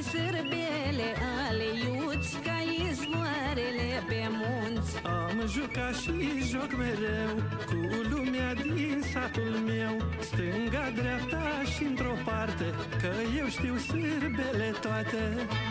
sârbele ale iuți, ca izvoarele pe munți. Am jucat și joc mereu cu lumea din satul meu, stânga, dreapta și într-o parte, că eu știu sârbele toate.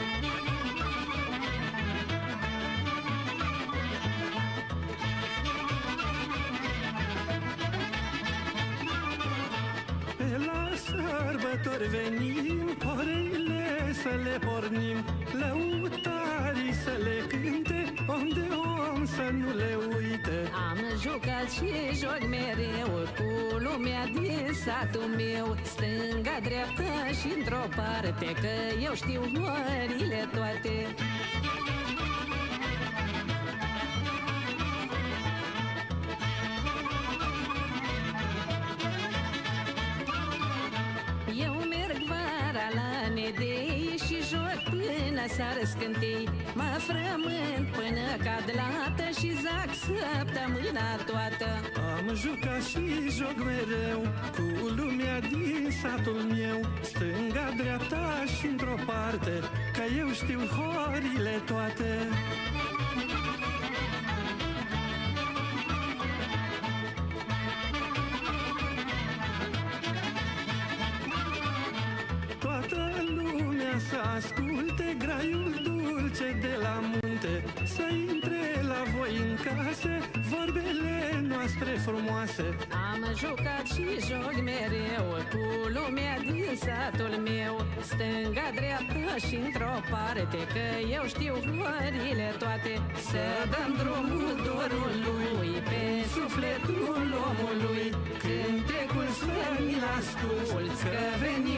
Pe la sărbători venim, oreile să le pornim, lăutarii să le cânte, om de om să nu le uite. Am jucat și joc mereu cu lumea din satul meu, stânga, dreapta și într-o parte, că eu știu orile toate. Eu merg vara la Nedei și joc până s-ar scântei, mă frământ până cad lată și zac săptămâna toată. Am jucat și joc mereu cu lumea din satul meu, stânga, dreapta și într-o parte, că eu știu horile toate. Să asculte graiul dulce de la munte, să intre la voi în case vorbele noastre frumoase. Am jucat și joc mereu cu lumea din satul meu, stânga, dreapta și într-o parte, că eu știu horile toate. Să dăm drumul dorului pe sufletul omului, cântecul să-l asculți, că veni